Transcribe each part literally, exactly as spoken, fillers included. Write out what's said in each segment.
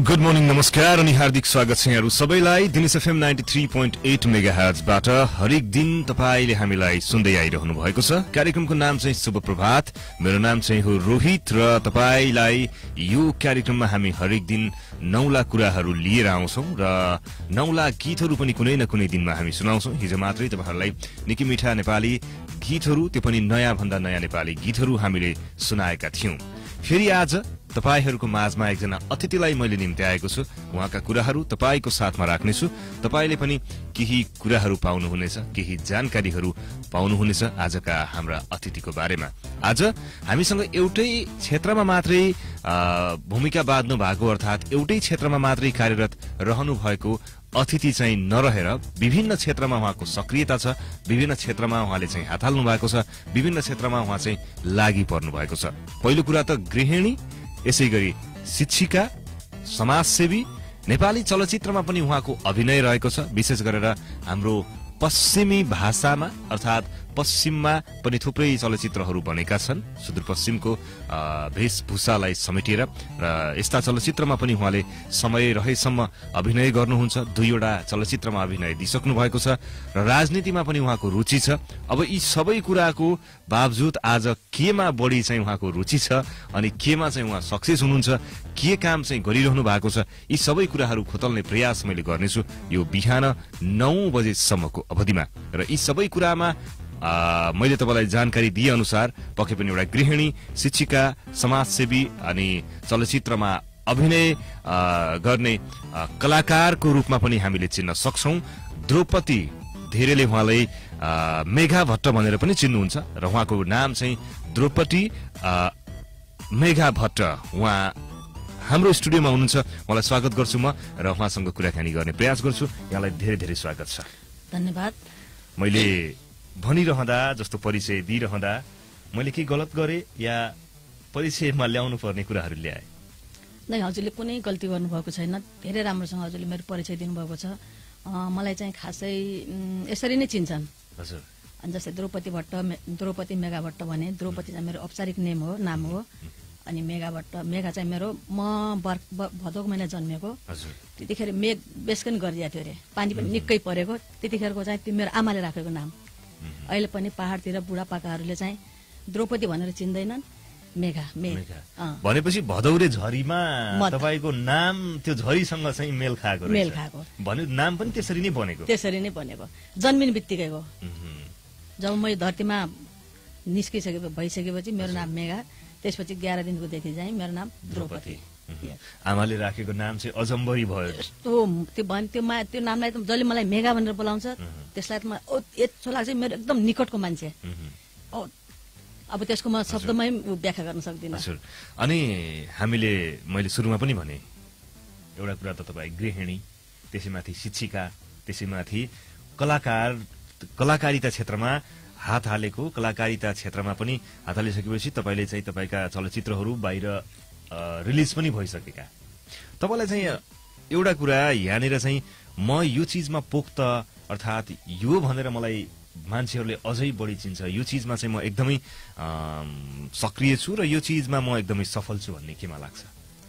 Good morning, नमस्कार अनि हार्दिक स्वागत छ यहाँहरु सबैलाई Dinesh FM ninety three point eight मेगाहर्जबाट हरेक दिन तपाईले हामीलाई सुन्दै आइरहनु भएको छ। कार्यक्रमको नाम चाहिँ शुभ प्रभात। मेरो नाम चाहिँ हो रोहित र तपाईलाई यो कार्यक्रममा हामी हरेक दिन नौला कुराहरू लिएर आउँछौं र नौला गीतहरू पनि कुनै न कुनै दिनमा हामी सुनाउँछौं। हिजो मात्रै तपाईहरुलाई निकै मिठा नेपाली गीतहरू, त्यो पनि नयाँ भन्दा नयाँ नेपाली गीतहरू हामीले सुनाएका थियौं। फेरि आज तपाईहरुको माझमा एकजना अतिथिलाई मैले निम्ति आएको छु। उहाँका कुराहरू तपाईको साथमा राख्नेछु। तपाईले पनि केही कुराहरू पाउनुहुनेछ, केही जानकारीहरू पाउनुहुनेछ आजका हाम्रा अतिथिको बारेमा। आज हामीसँग एउटै क्षेत्रमा मात्रै भूमिका बाँध्नु भएको, अर्थात् एउटै क्षेत्रमा मात्रै कार्यरत रहनु भएको अतिथि चाहिँ नरहेर विभिन्न क्षेत्रमा उहाँको सक्रियता छ, विभिन्न क्षेत्रमा उहाँले चाहिँ हात हाल्नु भएको छ, विभिन्न क्षेत्रमा उहाँ चाहिँ लागि पर्नु भएको छ। पहिलो कुरा त गृहिणी, यसैगरी शिक्षिका, समाजसेवी, नेपाली चलचित्रमा पनि उहाँको अभिनय रहेको छ। विशेष गरेर हाम्रो पश्चिमी भाषामा अर्थात् पश्चिममा पनि थुप्रै चलचित्रहरू बनेका छन्, सुदूरपश्चिमको वेशभूषालाई समेटेर, र यस्ता चलचित्रमा पनि उहाँले समय रहेसम्म अभिनय गर्नुहुन्छ। दुईवटा चलचित्रमा अभिनय दिइसक्नु भएको छ र राजनीतिमा पनि उहाँको रुचि छ। अब यी सबै कुराको बावजुद आज केमा बढी चाहिँ उहाँको रुचि छ अनि केमा चाहिँ उहाँ सक्सेस हुनुहुन्छ, के काम चाहिँ गरिरहनु भएको छ, यी सबै कुराहरू खोतल्ने प्रयास मैले गर्नेछु यो बिहान नौ बजेसम्मको अवधिमा। र यी सबै कुरामा आ, मैले तपाईलाई जानकारी दिए अनुसार पक्कै पनि एउटा गृहिणी, शिक्षिका, समाजसेवी अनि चलचित्रमा अभिनय गर्ने आ, कलाकारको रूपमा पनि हामीले चिन्न सक्छौं। द्रौपदी, धेरैले उहाँलाई मेघा भट्ट भनेर पनि चिन्नुहुन्छ र उहाँको नाम चाहिँ द्रौपदी मेघा भट्ट। उहाँ हाम्रो स्टुडियोमा हुनुहुन्छ, उहाँलाई स्वागत गर्छु म र उहाँसँग कुराकानी गर्ने प्रयास गर्छु। यहाँलाई धेरै धेरै स्वागत छ। धन्यवाद। मैले भनिरहँदा, जस्तो परिचय दिइरहँदा मैले के गलत गरेँ या परिचयमा ल्याउनु पर्ने कुराहरू ल्याए? नै, हजुरले कुनै गल्ती गर्नुभएको छैन। धेरै राम्रोसँग हजुरले मेरो परिचय दिनुभएको छ। मलाई चाहिँ खासै यसरी नै चिन्छन्। हजुर। अनि जस्तै द्रौपदी भट्ट, द्रौपदी मेघा भट्ट भने द्रौपदी चाहिँ मेरो औपचारिक नेम हो, नाम हो। अनि मेघा भट्ट, मेघा चाहिँ मेरो म भदौको महिना जन्मेको। त्यतिखेर मेघ बेसकन गरिदिएको थियो अरे, पानी पनि निकै परेको। त्यतिखेरको चाहिँ त्यो मेरो आमाले राखेको नाम। अहिले पनि पहाडतिर बुढापाकाहरूले चाहिँ द्रौपदी भनेर चिन्दैनन्, मेघा मेघा भनेपछि भदौरे झरीमा तपाईको नाम त्यो झरीसँग चाहिँ मेल खाएको रहेछ। मेल खाएको भने नाम पनि त्यसरी नै बनेको? त्यसरी नै बनेको, जन्मिने बित्तिकैको। जब म यो धरतीमा निस्किसके भइसकेपछि मेरो नाम मेघा, त्यसपछि एघार दिनको देखि चाहिँ मेरो नाम द्रौपदी। आमाले राखेको नाम चाहिँ अजम्बरी भयो। यस्तो त्यो भन् त्यो मा त्यो नामलाई त जसले मलाई मेघा भनेर बोलाउँछ त्यसलाई त म यस्तो लाग्छ मेरो एकदम निकटको मान्छे। अब त्यसको म शब्दमै व्याख्या गर्न सक्दिनँ। अनि हामीले, मैले सुरुमा पनि भने, एउटा कुरा त तपाईँ गृहिणी, त्यसैमाथि शिक्षिका, त्यसैमाथि कलाकार, कलाकारिता क्षेत्रमा हात हालेको, कलाकारिता क्षेत्रमा पनि हात हालिसकेपछि तपाईँले चाहिँ तपाईँका चलचित्रहरू बाहिर रिलिज पनि भइसकेका। तपाईलाई चाहिँ एउटा कुरा यहाँनिर चाहिँ म यो चिजमा पोख्त, अर्थात् यो भनेर मलाई मान्छेहरूले अझै बढी चिन्छ, यो चिजमा चाहिँ म एकदमै सक्रिय छु र यो चिजमा म एकदमै सफल छु भन्ने केमा लाग्छ?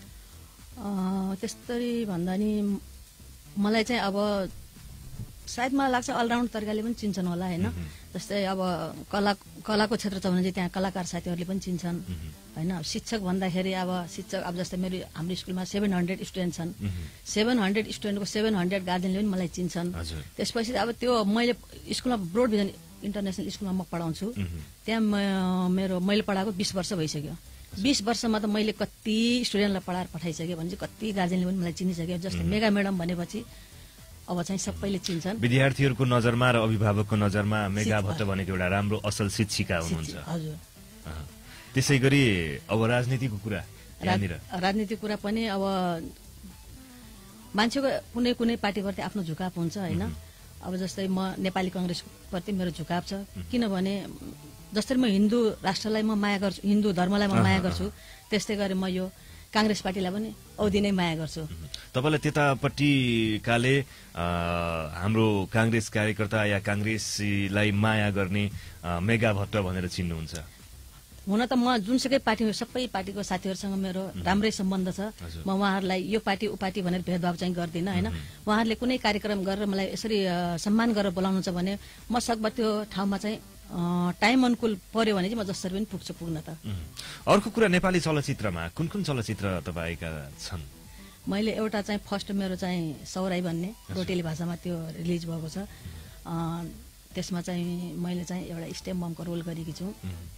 त्यस्तै भन्दा नि मलाई चाहिँ अब सायद मलाई लाग्छ अलराउन्ड तरिकाले पनि चिन्छन् होला होइन। जस्तै अब कला कलाको क्षेत्र छ भने चाहिँ त्यहाँ कलाकार साथीहरूले पनि चिन्छन् होइन। शिक्षक भन्दाखेरि अब शिक्षक, अब जस्तै मेरो हाम्रो स्कुलमा सेभेन हन्ड्रेड स्टुडेन्ट छन्, सेभेन हन्ड्रेड स्टुडेन्टको सेभेन हन्ड्रेड गार्जेनले पनि मलाई चिन्छन्। त्यसपछि अब त्यो मैले स्कुलमा ब्रोड भिजन इन्टरनेसनल स्कुलमा म पढाउँछु, त्यहाँ मेरो मैले पढाएको बिस वर्ष भइसक्यो। बिस वर्षमा त मैले कति स्टुडेन्टलाई पढाएर पठाइसकेँ भने चाहिँ कति गार्जेनले पनि मलाई चिनिसक्यो। जस्तै मेघा म्याडम भनेपछि अब चाहिँ सबैले चिन्छन्। विद्यार्थीहरूको नजरमा र अभिभावकको नजरमा मेघा भट्ट भनेको एउटा राम्रो असल शिक्षिका हुनुहुन्छ। हजुर। त्यसै गरी अब राजनीतिको कुरा, यहाँनिर राजनीतिको कुरा पनि अब मान्छेको कुनै कुनै पार्टीप्रति आफ्नो झुकाव हुन्छ होइन। अब जस्तै म नेपाली कांग्रेसप्रति मेरो झुकाव छ, किनभने जसरी म हिन्दू राष्ट्रलाई म माया गर्छु, हिन्दू धर्मलाई म माया गर्छु, त्यस्तै गरी म यो कांग्रेस पार्टीलाई पनि औधी नै माया गर्छु। तपाईलाई त्यतापट्टिकाले हाम्रो कांग्रेस कार्यकर्ता या कांग्रेसलाई माया गर्ने मेघा भट्ट भनेर चिन्नुहुन्छ? हुन त म जुनसुकै पार्टी सबै पार्टीको साथीहरूसँग मेरो राम्रै सम्बन्ध छ। म उहाँहरूलाई यो पार्टी ऊ पार्टी भनेर भेदभाव चाहिँ गर्दिनँ होइन। उहाँहरूले कुनै कार्यक्रम गरेर मलाई यसरी सम्मान गरेर बोलाउनुहुन्छ भने म सकभर त्यो ठाउँमा चाहिँ टाइम अनुकूल पर्यो भने चाहिँ म जसरी पनि पुग्छु पुग्न त। अर्को कुरा, नेपाली चलचित्रमा कुन कुन चलचित्र तपाईँका छन्? मैले एउटा चाहिँ फर्स्ट मेरो चाहिँ सौराई भन्ने रोटेली भाषामा त्यो रिलिज भएको छ। त्यसमा चाहिँ मैले चाहिँ एउटा स्टेम बमको रोल गरेकी छु।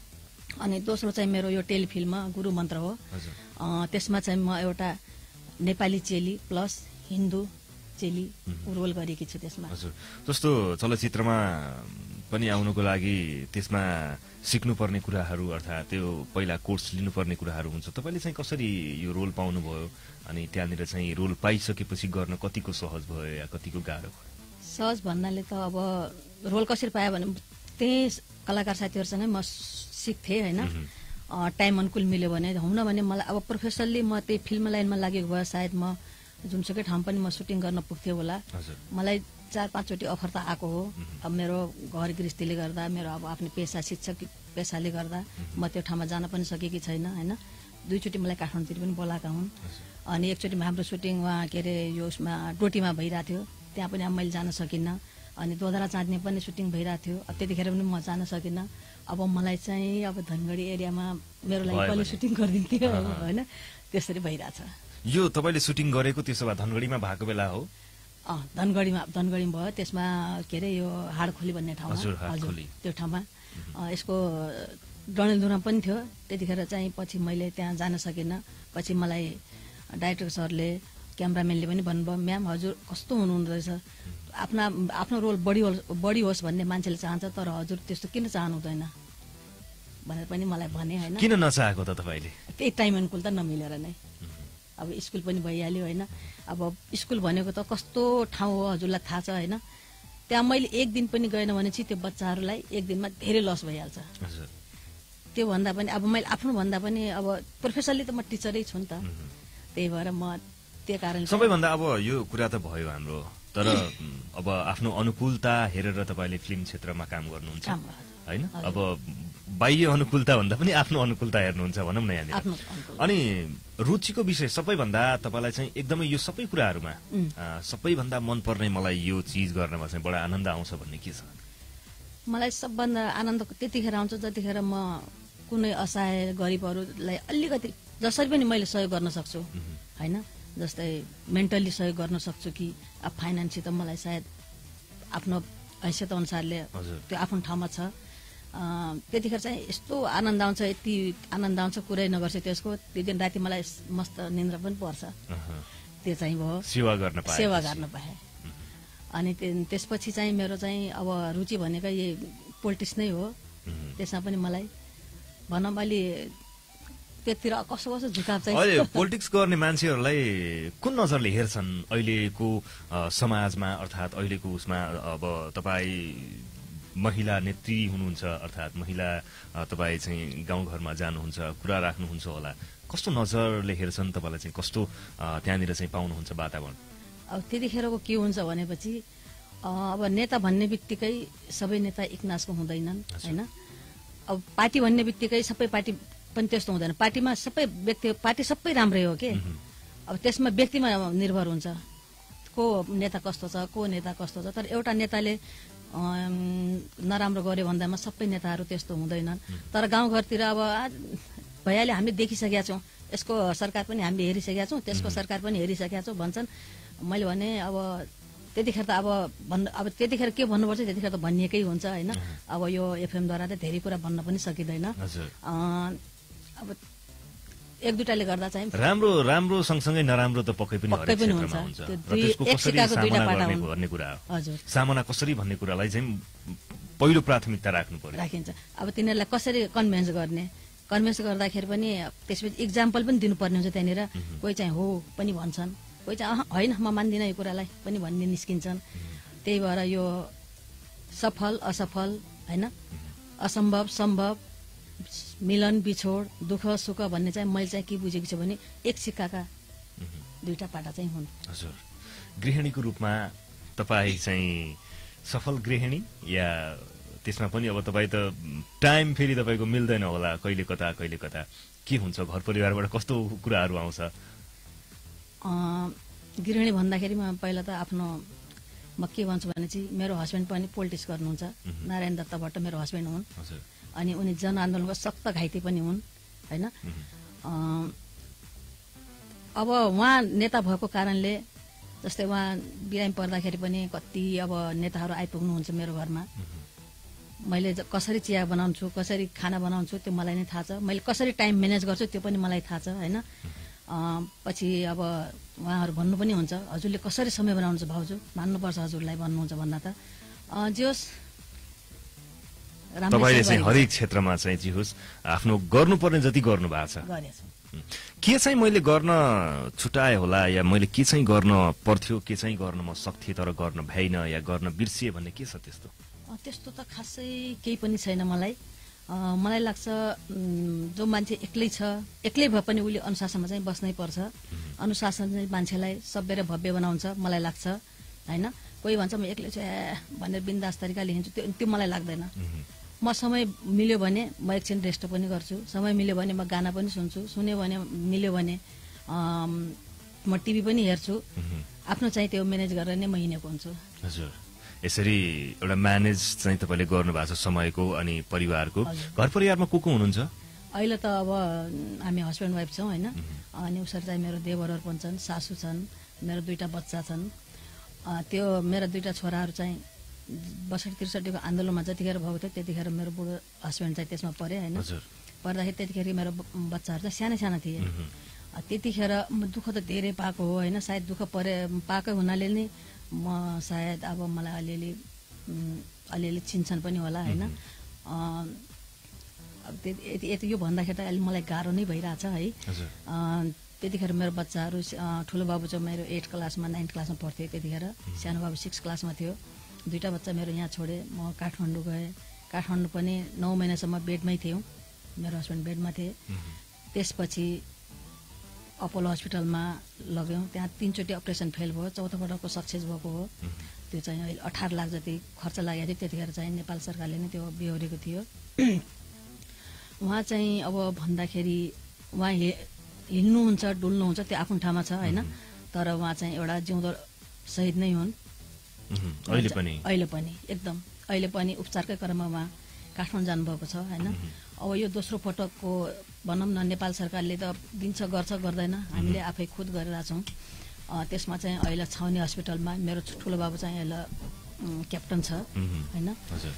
अनि दोस्रो चाहिँ मेरो यो टेलिफिल्ममा गुरु मन्त्र हो। त्यसमा चाहिँ म एउटा नेपाली चेली प्लस हिन्दू चेली रोल गरेकी छु त्यसमा। हजुर, जस्तो चलचित्रमा पनि आउनुको लागि त्यसमा सिक्नुपर्ने कुराहरू अर्थात् त्यो पहिला कोर्स लिनुपर्ने कुराहरू हुन्छ। तपाईँले चाहिँ कसरी यो रोल पाउनुभयो अनि त्यहाँनिर चाहिँ रोल पाइसकेपछि गर्न कतिको सहज भयो या कतिको गाह्रो भयो? सहज भन्नाले त अब रोल कसरी पायो भने त्यही कलाकार साथीहरूसँगै म सिक्थेँ होइन। टाइम अनुकूल मिल्यो भने हुन भने मलाई अब प्रोफेसनली म त्यही फिल्म लाइनमा लागेको भए सायद म जुनसुकै ठाउँ पनि म सुटिङ गर्न पुग्थेँ होला। मलाई चार पाँचचोटि अफर त आएको हो। अब मेरो घर गृहस्थीले गर्दा, मेरो अब आफ्नो पेसा शिक्षक पेसाले गर्दा म त्यो ठाउँमा जान पनि सकेकी छैन होइन। दुईचोटि मलाई काठमाडौँतिर पनि बोलाएका हुन्। अनि एकचोटि हाम्रो सुटिङ उहाँ के अरे यो उसमा डोटीमा भइरहेको थियो, त्यहाँ पनि अब मैले जान सकिनँ। अनि दोधरा चाँदनी पनि सुटिङ भइरहेको थियो, अब त्यतिखेर पनि म जान सकिनँ। अब मलाई चाहिँ अब धनगढी एरियामा मेरो लागि कसले सुटिङ गरिदिन्थ्यो होइन, त्यसरी भइरहेछ। यो तपाईँले सुटिङ गरेको त्यसो भए धनगढीमा भएको बेला हो? अँ धनगढीमा धनगढीमा भयो। त्यसमा के अरे यो हाडखोली भन्ने ठाउँमा, हजुर त्यो ठाउँमा। यसको डडेलधुरा पनि थियो त्यतिखेर चाहिँ। पछि मैले त्यहाँ जान सकिनँ। पछि मलाई डाइरेक्टर सरले, क्यामराम्यानले पनि भन्नुभयो, म्याम हजुर कस्तो हुनुहुँदो रहेछ, आफ्ना आफ्नो रोल बढी बढी होस् भन्ने मान्छेले चाहन्छ, तर हजुर त्यस्तो किन चाहनु हुँदैन भनेर पनि मलाई भने होइन। किन नचाहेको त तपाईँले? त्यही टाइम अनुकूल त नमिलेर नै। अब स्कुल पनि भइहाल्यो होइन। अब स्कुल भनेको त कस्तो ठाउँ हो हजुरलाई थाहा छ होइन। त्यहाँ मैले एक दिन पनि गएन भने चाहिँ त्यो बच्चाहरूलाई एक दिनमा धेरै लस भइहाल्छ। त्यो भन्दा पनि अब मैले आफ्नो भन्दा पनि अब प्रोफेसरली त म टिचरै छु नि त। त्यही भएर म त्यो कारण सबैभन्दा अब यो कुरा त भयो हाम्रो, तर अब आफ्नो अनुकूलता हेरेर तपाईँले फिल्म क्षेत्रमा काम गर्नुहुन्छ होइन। अब बाह्य अनुकूलता भन्दा पनि आफ्नो अनुकूलता हेर्नुहुन्छ भनौँ न यहाँनिर। अनि रुचिको विषय सबैभन्दा तपाईँलाई चाहिँ एकदमै यो सबै कुराहरूमा सबैभन्दा मनपर्ने मलाई यो चिज गर्नमा चाहिँ बडा आनन्द आउँछ भन्ने के छ? मलाई सबभन्दा आनन्द त्यतिखेर आउँछ जतिखेर म कुनै असहाय गरिबहरूलाई अलिकति जसरी पनि मैले सहयोग गर्न सक्छु होइन। जस्तै मेन्टल्ली सहयोग गर्न सक्छु कि अब फाइनेन्सली त मलाई सायद आफ्नो हैसियत अनुसारले त्यो आफ्नो ठाउँमा छ। त्यतिखेर चाहिँ यस्तो आनन्द आउँछ, यति आनन्द आउँछ कुरै नगर्छ त्यसको। त्यो दिन राति मलाई मस्त निन्द्रा पनि पर्छ। त्यो चाहिँ भयो सेवा गर्न पाए सेवा गर्न पाएँ। अनि त्यसपछि चाहिँ मेरो चाहिँ अब रुचि भनेको यही पोलिटिक्स नै हो। त्यसमा पनि मलाई भनौँ अलि त्यतिर कसो कसो झुकाव चाहिँ। अहिले पोलिटिक्स गर्ने मान्छेहरूलाई कुन नजरले हेर्छन् अहिलेको समाजमा, अर्थात् अहिलेको उसमा? अब तपाईँ महिला नेत्री हुनुहुन्छ, अर्थात् महिला तपाईँ चाहिँ गाउँघरमा जानुहुन्छ, कुरा राख्नुहुन्छ होला, कस्तो नजरले हेर्छन् तपाईँलाई चाहिँ? कस्तो त्यहाँनिर चाहिँ पाउनुहुन्छ वातावरण? अब त्यतिखेरको के हुन्छ भनेपछि अब नेता भन्ने बित्तिकै सबै नेता एकनासको हुँदैनन् होइन। अब पार्टी भन्ने बित्तिकै सबै पार्टी पनि त्यस्तो हुँदैन। पार्टीमा सबै व्यक्ति पार्टी सबै राम्रै हो कि। अब त्यसमा व्यक्तिमा निर्भर हुन्छ को नेता कस्तो छ, को नेता कस्तो छ। तर एउटा नेताले नराम्रो गर्यो भन्दामा सबै नेताहरू त्यस्तो हुँदैनन्। तर गाउँघरतिर अब भइहाल्यो, हामी देखिसकेका छौँ, यसको सरकार पनि हामीले हेरिसकेका छौँ, त्यसको सरकार पनि हेरिसकेका छौँ भन्छन्। मैले भने अब त्यतिखेर त अब भन्न अब त्यतिखेर के भन्नुपर्छ त्यतिखेर त भनिएकै हुन्छ होइन। अब यो एफएमद्वारा त धेरै कुरा भन्न पनि सकिँदैन। अब एक दुईटाले गर्दा चाहिँ राम्रो राम्रो सँगसँगै नराम्रो त पक्कै पनि पक्कै पनि हुन्छ। भन्ने कुरा हो। हजुर, सामना कसरी भन्ने कुरालाई चाहिँ पहिलो प्राथमिकता राख्नु पर्यो, राखिन्छ। अब तिनीहरूलाई कसरी कन्भिन्स गर्ने, कन्भिन्स गर्दाखेरि पनि त्यसपछि इक्जाम्पल पनि दिनुपर्ने हुन्छ त्यहाँनिर। कोही चाहिँ हो पनि भन्छन्, कोही चाहिँ होइन म मान्दिनँ यो कुरालाई पनि भन्ने निस्किन्छन्। त्यही भएर यो सफल असफल होइन, असम्भव सम्भव, मिलन बिछोड, दुःख सुख भन्ने चाहिँ मैले चाहिँ के बुझेको छु भने एक सिक्काका दुईटा पाटा चाहिँ हुन्। हजुर, गृहिणीको रूपमा तपाईँ चाहिँ सफल गृहिणी या त्यसमा पनि अब तपाईँ त टाइम फेरि तपाईँको मिल्दैन होला, कहिले कता कहिले कता के हुन्छ, घर परिवारबाट कस्तो कुराहरू आउँछ? गृहिणी भन्दाखेरि म पहिला त आफ्नो म के भन्छु भने चाहिँ मेरो हस्बेन्ड पनि पोलिटिक्स गर्नुहुन्छ, नारायण दत्त भट्ट मेरो हस्बेन्ड हुन्, अनि उनी जनआन्दोलनको सख्त घाइते पनि हुन् होइन। अब उहाँ नेता भएको कारणले जस्तै उहाँ बिरामी पर्दाखेरि पनि कति अब नेताहरू आइपुग्नुहुन्छ मेरो घरमा। मैले कसरी चिया बनाउँछु, कसरी खाना बनाउँछु त्यो मलाई नै थाहा छ, मैले कसरी टाइम म्यानेज गर्छु त्यो पनि मलाई थाहा छ होइन। पछि अब उहाँहरू भन्नु पनि हुन्छ, हजुरले कसरी समय बनाउनुहुन्छ भाउजू, मान्नुपर्छ हजुरलाई भन्नुहुन्छ भन्दा त जे होस्। तपाईँले चाहिँ हरेक क्षेत्रमा चाहिँ जे होस् आफ्नो गर्नुपर्ने जति गर्नु भएको छ। के चाहिँ मैले गर्न छुटाए होला, या मैले के चाहिँ गर्न पर्थ्यो, के चाहिँ गर्न म सक्थेँ तर गर्न भएन या गर्न बिर्सिए भन्ने के छ त्यस्तो? त्यस्तो त खासै केही पनि छैन मलाई। मलाई लाग्छ जो मान्छे एक्लै छ, एक्लै भए पनि उसले अनुशासनमा चाहिँ बस्नै पर्छ। अनुशासन चाहिँ मान्छेलाई सभ्य र भव्य बनाउँछ मलाई लाग्छ होइन। कोही भन्छ म एक्लै छु ए भनेर बिन्दास तरिकाले हिँड्छु, त्यो त्यो मलाई लाग्दैन। म समय मिल्यो भने म एकछिन रेस्ट पनि गर्छु, समय मिल्यो भने म गाना पनि सुन्छु, सुन्यो भने मिल्यो भने म टिभी पनि हेर्छु। आफ्नो चाहिँ त्यो म्यानेज गरेर नै म हिँडेको हुन्छु। हजुर, यसरी एउटा म्यानेज चाहिँ तपाईँले गर्नु भएको छ समयको अनि परिवारको। घर परिवारमा को को हुनुहुन्छ? अहिले त अब हामी हस्बेन्ड वाइफ छौँ होइन। अनि उसरी चाहिँ मेरो देवरहरू पनि छन्, सासू छन्, मेरो दुईवटा बच्चा छन्। त्यो मेरो दुईवटा छोराहरू चाहिँ बसठी त्रिसठीको आन्दोलनमा जतिखेर भएको थियो त्यतिखेर मेरो बुढो हस्बेन्ड चाहिँ त्यसमा परे होइन। पर्दाखेरि त्यतिखेर मेरो बच्चाहरू चाहिँ सानो सानो थिए। त्यतिखेर म दुःख त धेरै पाएको हो होइन। सायद दुःख परे पाएको हुनाले नै म सायद अब मलाई अलिअलि अलिअलि चिन्छन् पनि होला होइन। अब त्यति यति यो भन्दाखेरि त अहिले मलाई गाह्रो नै भइरहेछ है। त्यतिखेर मेरो बच्चाहरू ठुलो बाबु चाहिँ मेरो एट क्लासमा नाइन्थ क्लासमा पढ्थ्यो त्यतिखेर, सानो बाबु सिक्स क्लासमा थियो। दुईवटा बच्चा मेरो यहाँ छोडेँ, म काठमाडौँ गएँ। काठमाडौँ पनि नौ महिनासम्म बेडमै थियौँ, मेरो हस्बेन्ड बेडमा थिए। त्यसपछि अपोलो हस्पिटलमा लग्यौँ, त्यहाँ तिनचोटि अपरेसन फेल भयो, चौथो पटकको सक्सेस भएको हो। त्यो चाहिँ अहिले अठार लाख जति खर्च लागेको थियो। त्यतिखेर चाहिँ नेपाल सरकारले नै त्यो बेहोरेको थियो। उहाँ चाहिँ अब भन्दाखेरि उहाँ हि हिँड्नुहुन्छ डुल्नुहुन्छ त्यो आफ्नो ठाउँमा छ होइन। तर उहाँ चाहिँ एउटा जिउँदो शहीद नै हुन् अहिले पनि। अहिले पनि एकदम अहिले पनि उपचारकै क्रममा उहाँ काठमाडौँ जानुभएको छ होइन। अब यो दोस्रो पटकको भनौँ न नेपाल सरकारले त दिन्छ गर्छ गर्दैन, हामीले आफै खुद गरिरहेछौँ। त्यसमा चाहिँ अहिले छाउनी हस्पिटलमा मेरो ठुलो बाबु चाहिँ अहिले क्याप्टन छ होइन।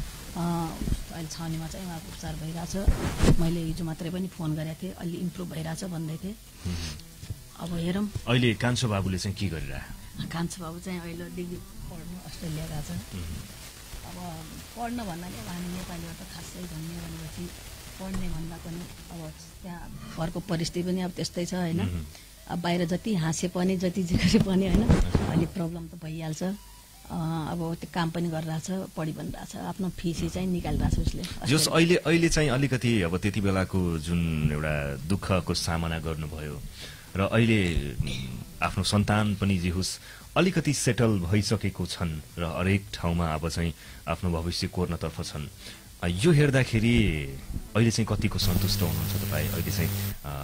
अहिले छाउनीमा चाहिँ उहाँको उपचार भइरहेछ। मैले हिजो मात्रै पनि फोन गरेको थिएँ, अलि इम्प्रुभ भइरहेछ भन्दै थिएँ। अब हेरौँ अहिले कान्छो बाबुले चाहिँ के गरिरहेको? कान्छो बाबु चाहिँ अहिले डिग्री पढ्नु अस्ट्रेलिया गएको छ। अब पढ्न भन्नाले अब हामी नेपालीबाट त खासै भन्ने भनेपछि पढ्ने भन्दा पनि अब त्यहाँ घरको परिस्थिति पनि अब त्यस्तै छ होइन। अब बाहिर जति हाँसे पनि जति जे गरे पनि होइन अलिक प्रब्लम त भइहाल्छ। अब त्यो काम पनि गरिरहेछ, पढि पनि रहेछ, आफ्नो फिसी चाहिँ निकालिरहेछ उसले। जस अहिले अहिले चाहिँ अलिकति अब त्यति बेलाको जुन एउटा दुःखको सामना गर्नुभयो र अहिले आफ्नो सन्तान पनि जे होस् अलिकति सेटल भइसकेको छन् र हरेक ठाउँमा अब चाहिँ आफ्नो भविष्य कोर्नतर्फ छन्, यो हेर्दाखेरि अहिले चाहिँ कतिको सन्तुष्ट हुनुहुन्छ तपाईँ? अहिले चाहिँ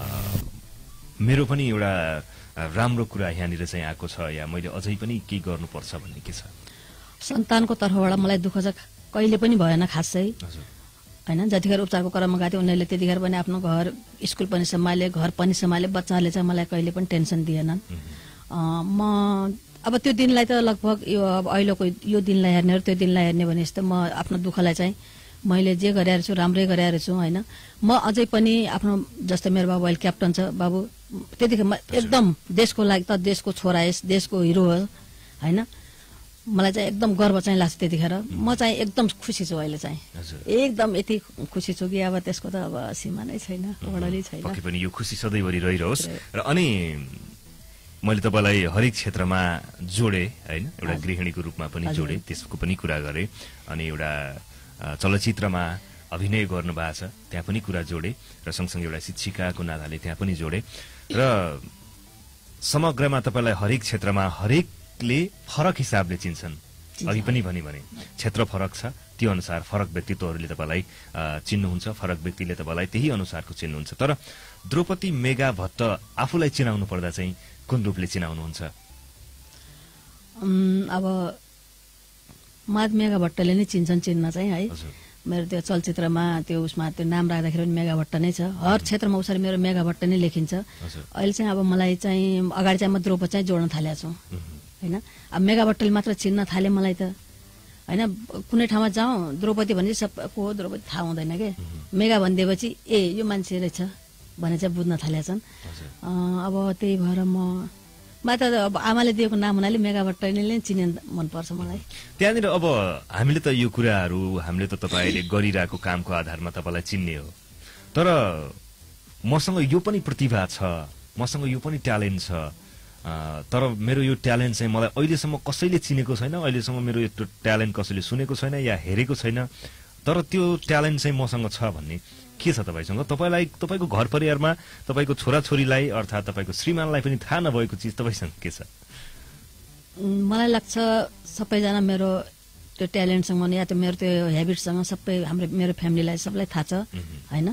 मेरो पनि एउटा राम्रो कुरा यहाँनिर चाहिँ आएको छ या मैले अझै पनि केही गर्नुपर्छ भन्ने के छ? सन्तानको तर्फबाट मलाई दुःख चाहिँ कहिले पनि भएन खासै होइन। जतिखेर उपचारको क्रममा गएको थियो उनीहरूले त्यतिखेर पनि आफ्नो घर स्कुल पनि सम्हाले, घर पनि सम्हाले, बच्चाहरूले चाहिँ मलाई कहिले पनि टेन्सन दिएनन्। म अब त्यो दिनलाई त लगभग यो अब अहिलेको यो दिनलाई हेर्ने हो त्यो दिनलाई हेर्ने भने जस्तो म आफ्नो दुःखलाई चाहिँ मैले जे गरेर छु राम्रै गरेर छु होइन। म अझै पनि आफ्नो जस्तै मेरो बाबु अहिले क्याप्टन छ, बाबु त्यतिखेर म एकदम देशको लागि त देशको छोरा यस देशको हिरो हो होइन। मलाई चाहिँ एकदम गर्व चाहिँ लाग्छ त्यतिखेर। म चाहिँ एकदम खुसी छु अहिले चाहिँ, एकदम यति खुसी छु कि अब त्यसको त अब सीमा नै छैन, वर्णनै छैन। पक्कै पनि यो खुसी सधैँभरि रहिरहोस्। र अनि मैले तपाईँलाई हरेक क्षेत्रमा जोडे होइन, एउटा गृहिणीको रूपमा पनि जोडे, त्यसको पनि कुरा गरेँ। अनि एउटा चलचित्रमा अभिनय गर्नु भएको छ त्यहाँ पनि कुरा जोडे र सँगसँगै एउटा शिक्षिकाको नाताले त्यहाँ पनि जोडे। र समग्रमा तपाईँलाई हरेक क्षेत्रमा हरेकले फरक हिसाबले चिन्छन्, अघि पनि भनि भने क्षेत्र फरक छ, त्यो अनुसार फरक व्यक्तित्वहरूले तपाईँलाई चिन्नुहुन्छ, फरक व्यक्तिले तपाईँलाई त्यही अनुसारको चिन्नुहुन्छ। तर द्रौपदी मेगा भट्ट आफूलाई चिनाउनु पर्दा चाहिँ कुन रूपले चिनाउनुहुन्छ? अब माद मेगा भट्टले नै चिन्छन् चिन्न चाहिँ है। मेरो त्यो चलचित्रमा त्यो उसमा त्यो नाम राख्दाखेरि पनि मेगा भट्ट नै छ, हर क्षेत्रमा उसरी मेरो मेगा भट्ट नै लेखिन्छ। अहिले चाहिँ अब मलाई चाहिँ अगाडि चाहिँ म द्रौपदी चाहिँ जोड्न थालेको छु होइन। अब मेगा भट्टले मात्र चिन्न थाले मलाई त होइन। कुनै ठाउँमा जाउँ द्रौपदी भने सब को द्रौपदी थाहा हुँदैन के, मेगा भनिदिएपछि ए यो मान्छे रहेछ भने चाहिँ बुझ्न थालेका छन्। अब त्यही भएर म म त अब आमाले दिएको नाम हुनाले मेगा भट्टले नै चिने मनपर्छ मलाई। त्यहाँनिर अब हामीले त यो कुराहरू हामीले त तपाईँले गरिरहेको कामको आधारमा तपाईँलाई चिन्ने हो, तर मसँग यो पनि प्रतिभा छ, मसँग यो पनि ट्यालेन्ट छ, तर मेरो यो ट्यालेन्ट चाहिँ मलाई अहिलेसम्म कसैले चिनेको छैन, अहिलेसम्म मेरो यो ट्यालेन्ट कसैले सुनेको छैन या हेरेको छैन, तर त्यो ट्यालेन्ट चाहिँ मसँग छ भन्ने के छ तपाईँसँग? तपाईँलाई तपाईँको घर परिवारमा तपाईँको छोराछोरीलाई अर्थात् तपाईँको श्रीमानलाई पनि थाहा नभएको चिज तपाईँसँग के छ? मलाई लाग्छ सबैजना मेरो त्यो ट्यालेन्टसँग या त मेरो त्यो हेबिटसँग सबै हाम्रो मेरो फ्यामिलीलाई सबलाई थाहा छ होइन।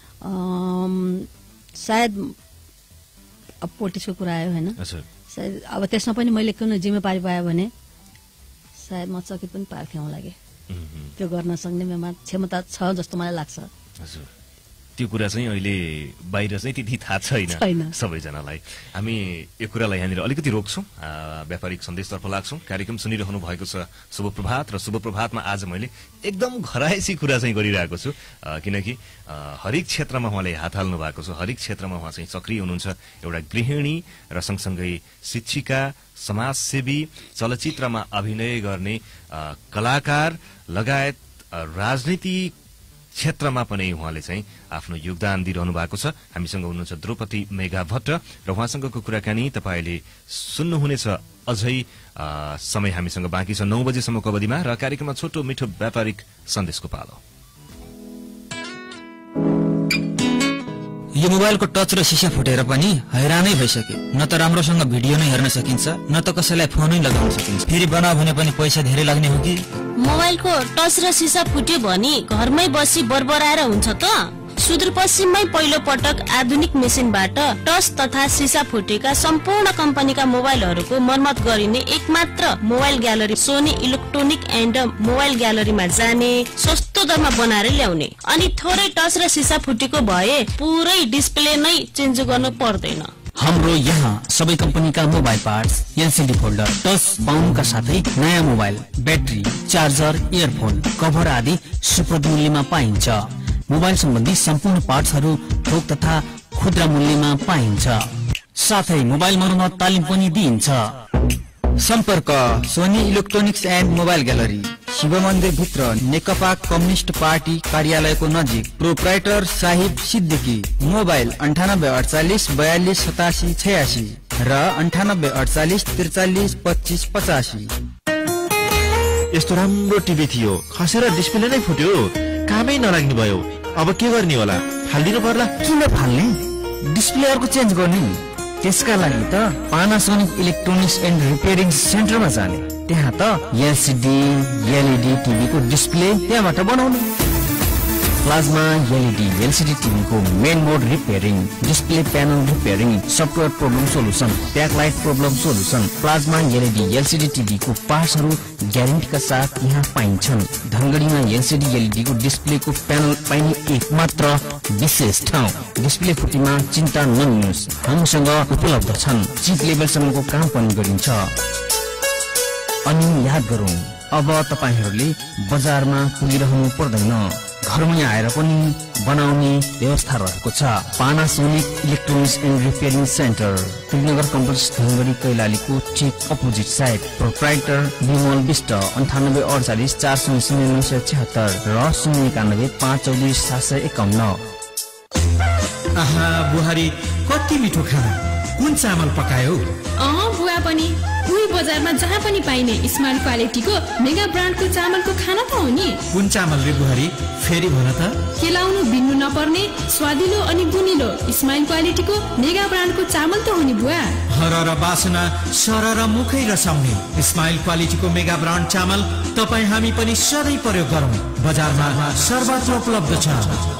सायद अब पोलिटिक्सको कुरा आयो होइन, सायद अब त्यसमा पनि मैले कुनै जिम्मेवारी पाएँ भने सायद म चकित पनि पार्थेँ होला कि त्यो गर्न सक्ने मेरोमा क्षमता छ जस्तो मलाई लाग्छ। हजुर, त्यो कुरा चाहिँ अहिले बाहिर चाहिँ त्यति थाहा छैन सबैजनालाई। हामी यो कुरालाई यहाँनिर अलिकति रोक्छौँ, व्यापारिक सन्देशतर्फ लाग्छौँ। कार्यक्रम सुनिरहनु भएको छ शुभ प्रभात, र शुभ प्रभातमा आज मैले एकदम घरायसी कुरा चाहिँ गरिरहेको छु, किनकि हरेक क्षेत्रमा उहाँले हात हाल्नु भएको छ, हरेक क्षेत्रमा उहाँ चाहिँ सक्रिय हुनुहुन्छ। एउटा गृहिणी र सँगसँगै शिक्षिका, समाजसेवी, चलचित्रमा अभिनय गर्ने कलाकार लगायत राजनीति क्षेत्रमा पनि उहाँले चाहिँ आफ्नो योगदान दिइरहनु भएको छ। हामीसँग हुनुहुन्छ द्रौपदी मेगा भट्ट र उहाँसँगको कुराकानी तपाईँले सुन्नुहुनेछ। अझै समय हामीसँग बाँकी छ नौ बजेसम्मको अवधिमा, र कार्यक्रममा छोटो मिठो व्यापारिक सन्देशको पालो। यो मोबाइलको टच र सिसा फुटेर पनि हैरानै भइसक्यो। न त राम्रोसँग भिडियो नै हेर्न सकिन्छ, न त कसैलाई फोनै लगाउन सकिन्छ। फेरि बनाऊ भने पनि पैसा धेरै लाग्ने हो कि? मोबाइलको टच र सिसा फुट्यो भने घरमै बसी बरबराएर हुन्छ त? सुदूरपश्चिममै पहिलो पटक आधुनिक मेसिनबाट टच तथा सिसा फुटेका सम्पूर्ण कम्पनीका मोबाइलहरूको मर्मत गरिने एकमात्र mobile gallery Sony electronic and mobile ग्यालरीमा जाने, सस्तो दरमा बनाएर ल्याउने, अनि थोरै टच र सिसा फुटेको भए पुरै डिस्प्ले नै चेन्ज गर्नु पर्दैन। हाम्रो यहाँ सबै कम्पनीका mobile parts, LCD folder, touch पाउनुका साथै नयाँ mobile, battery, charger, earphone, cover आदि सुप्रद मूल्यमा पाइन्छ। मोबाइल सम्बन्धी सम्पूर्ण पार्ट्सहरू थोक तथा खुद्रा मूल्यमा पाइन्छ। साथै मोबाइल मर्मत तालिम पनि दिइन्छ। सम्पर्क Sony electronics and mobile gallery, Shiv मन्दिर भित्र, नेकपा कम्युनिस्ट पार्टी कार्यालयको नजिक, प्रोप्राइटर साहिब सिद्दिकी। मोबाइल अन्ठानब्बे अडचालिस बयालिस सतासी छयासी र अन्ठानब्बे अडचालिस त्रिचालिस पच्चिस पचासी। यस्तो राम्रो टिभी थियो, खसेर डिस्प्ले नै फुट्यो, कामै नलाग्ने भयो, अब के गर्ने होला? फालिदिनु पर्ला? किन फाल्ने? डिस्प्ले अर्को चेन्ज गर्ने। त्यसका लागि त पानासोनिक इलेक्ट्रोनिक्स एन्ड रिपेयरिङ सेन्टरमा जाने। त्यहाँ त एलसीडी एलईडी टिभीको डिस्प्ले त्यहाँबाट बनाउने। प्लाज्मा एलईडी एलसीडी टिभीको main mode repairing, display panel repairing, software problem solution, backlight problem solution, plasma LED LCD टिभीको पार्ट्सहरू ग्यारेन्टीका साथ यहाँ पाइन्छन्। धनगढीमा एलसीडी एलईडीको डिस्प्लेको प्यानल पाइने एकमात्र विशेष ठाउँ। डिस्प्ले फुटीमा चिन्ता नलिनुहोस्, हामीसँग उपलब्ध छन्। चिप लेभलसम्मको काम पनि गरिन्छ। अनि याद गरौँ, अब तपाईहरूले बजारमा पुगिरहनु पर्दैन, घरमै आएर पनि बनाउने व्यवस्था रहेको छ। Panasonic electronics and repairing centre, Trinagar complex, Dhangadhi, कैलालीको ठिक opposite side. Proprietor Bimal Bista, अन्ठानब्बे अडचालिस चार शून्य शून्य नौ सय छत्तर र शून्य एकानब्बे पाँच चौबिस सात सय एकाउन्न। आहा बुहारी, कति मिठो खाना! कुन चामल पकायो? अँ बुवा पनि उही बजारमा जहाँ पनि पाइने स्मार्ट क्वालिटीको मेगा ब्रान्डको चामलको खाना त हो नि। कुन चामल रे बुहारी, फेरि भन त? केलाउनु बिन्नु नपर्ने स्वादिलो अनि गुनिलो स्माइल क्वालिटीको मेगा ब्रान्डको चामल त हो नि बुवा। हरर बासना सरर मुखै रसाउने स्माइल क्वालिटीको मेगा ब्रान्ड चामल तपाईँ हामी पनि सधैँ प्रयोग गरौँ। बजारमा सर्वत्र उपलब्ध छ।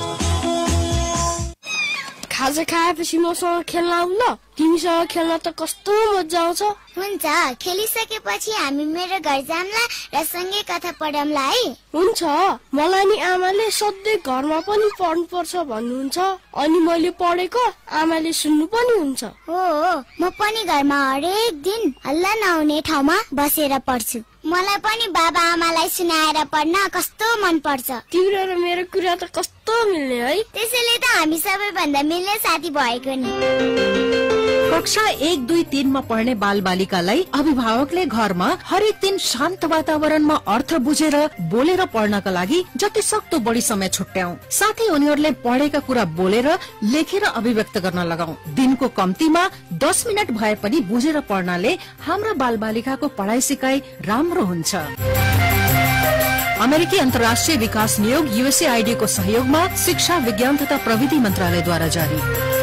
खाजा खाएपछि मसँग खेल्न आऊ ल। तिमीसँग खेल्न त कस्तो मजा आउँछ। हुन्छ, खेलिसकेपछि हामी मेरो घर जाम्ला र सँगै कथा पढौँला है। हुन्छ, मलाई नि आमाले सधैँ घरमा पनि पढ्नु पर्छ भन्नुहुन्छ, अनि मैले पढेको आमाले सुन्नु पनि हुन्छ। हो, म पनि घरमा हरेक दिन हल्ला नहुने ठाउँमा बसेर पढ्छु। मलाई पनि बाबा आमालाई सुनाएर पढ्न कस्तो मन पर्छ। तिम्रो र मेरो कुरा त कस्तो मिल्ने है। त्यसैले त हामी सबैभन्दा मिल्ने साथी भएको नि। कक्षा एक दुई तीनमा पढ्ने बाल बालिकालाई अभिभावकले घरमा हरेक दिन शान्त वातावरणमा अर्थ बुझेर बोलेर पढ्नका लागि जति सक्दो बढी समय छुट्याऊ। साथै उनीहरूले पढेका कुरा बोलेर लेखेर अभिव्यक्त गर्न लगाऊ। दिनको कम्तीमा दस मिनट भए पनि बुझेर पढ्नाले हाम्रो बाल बालिकाको पढाइ सिकाइ राम्रो हुन्छ। अमेरिकी अन्तर्राष्ट्रिय विकास नियोग युएसएआईडी को सहयोगमा शिक्षा विज्ञान तथा प्रविधि मन्त्रालयद्वारा जारी।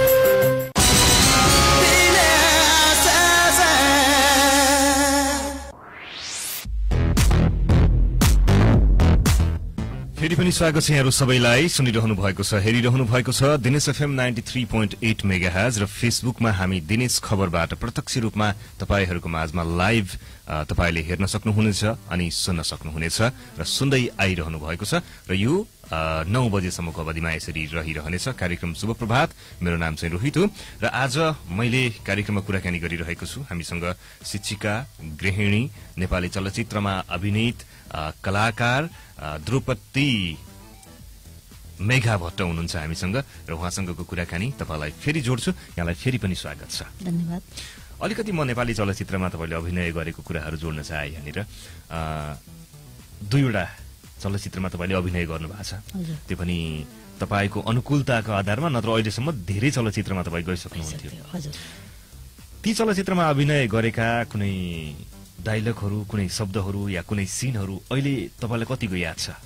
फेरि पनि स्वागत छ यहाँहरू सबैलाई। सुनिरहनु भएको छ, हेरिरहनु भएको छ Dinesh FM ninety three point eight megahertz र फेसबुकमा हामी दिनेश खबरबाट प्रत्यक्ष रूपमा तपाईँहरूको माझमा लाइभ तपाईँले हेर्न सक्नुहुनेछ अनि सुन्न सक्नुहुनेछ र सुन्दै आइरहनु भएको छ। र यो नौ बजेसम्मको अवधिमा यसरी रहिरहनेछ कार्यक्रम शुभ प्रभात। मेरो नाम चाहिँ रोहित हो र आज मैले कार्यक्रममा कुराकानी गरिरहेको छु। हामीसँग शिक्षिका, गृहिणी, नेपाली चलचित्रमा अभिनेत कलाकार द्रौपदी मेघा भट्ट हुनुहुन्छ हामीसँग र उहाँसँगको कुराकानी तपाईँलाई फेरि जोड्छु। यहाँलाई फेरि पनि स्वागत छ। धन्यवाद। अलिकति म नेपाली चलचित्रमा तपाईँले अभिनय गरेको कुराहरू जोड्न चाहे यहाँनिर। दुईवटा चलचित्रमा तपाईँले अभिनय गर्नु भएको छ, त्यो पनि तपाईँको अनुकूलताको आधारमा, नत्र अहिलेसम्म धेरै चलचित्रमा तपाईँ गइसक्नुहुन्थ्यो। ती चलचित्रमा अभिनय गरेका कुनै डायलगहरू, कुनै शब्दहरू या कुनै सिनहरू अहिले तपाईँलाई कतिको याद छ?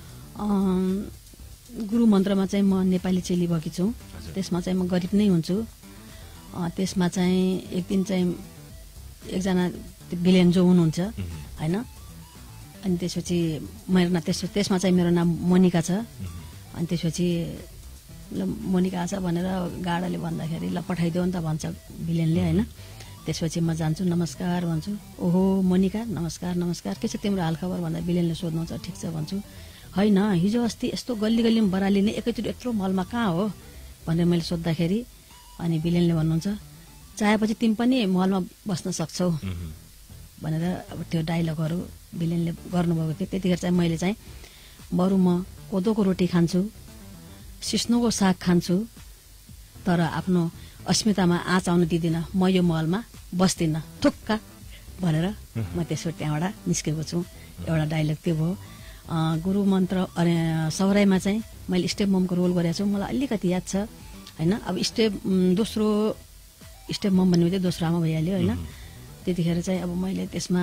गुरु मन्त्रमा चाहिँ म नेपाली चेली भएकी छु, त्यसमा चाहिँ म गरिब नै हुन्छु। त्यसमा चाहिँ एक दिन चाहिँ एकजना भिलेन जो हुनुहुन्छ होइन, अनि त्यसपछि मेरो नाम त्यस त्यसमा चाहिँ मेरो नाम मोनिका छ। अनि त्यसपछि ल मोनिका छ भनेर गाडाले भन्दाखेरि ल पठाइदेऊ नि त भन्छ भिलेनले होइन। त्यसपछि म जान्छु, नमस्कार भन्छु, ओहो मोनिका नमस्कार नमस्कार, के छ तिम्रो हालखबर भन्दा भिलेनले सोध्नुहुन्छ, ठिक छ भन्छु। होइन हिजो अस्ति यस्तो गल्ली गल्लीमा बरालिने एकैचोटि यत्रो मलमा कहाँ हो भनेर मैले सोद्धाखेरि अनि भिलेनले भन्नुहुन्छ चाहेपछि तिमी पनि मलमा बस्न सक्छौ भनेर अब त्यो डायलगहरू भिलेनले गर्नुभएको थियो। त्यतिखेर चाहिँ मैले चाहिँ बरु म कोदोको रोटी खान्छु, सिस्नोको साग खान्छु, तर आफ्नो अस्मितामा आँच आउनु दिँदिनँ, म यो महलमा बस्दिनँ थुक्का भनेर म त्यसो त्यहाँबाट निस्केको छु। एउटा डायलग त्यो भयो। गुरु मन्त्र अनि सौराईमा चाहिँ मैले स्टेप ममको रोल गरेको छु, मलाई अलिकति याद छ होइन। अब स्टेप दोस्रो स्टेप मम भन्ने चाहिँ दोस्रो आमा भइहाल्यो होइन। त्यतिखेर चाहिँ अब मैले त्यसमा